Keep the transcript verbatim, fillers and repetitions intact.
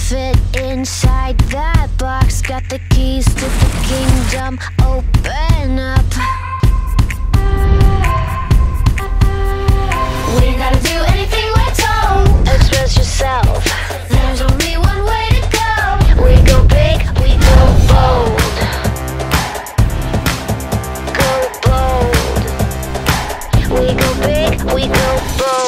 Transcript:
fit inside that box. Got the keys to the kingdom, open up. We ain't gotta do anything we're told. Express yourself, there's only one way to go. We go big, we go bold. Go bold. We go big, we go bold.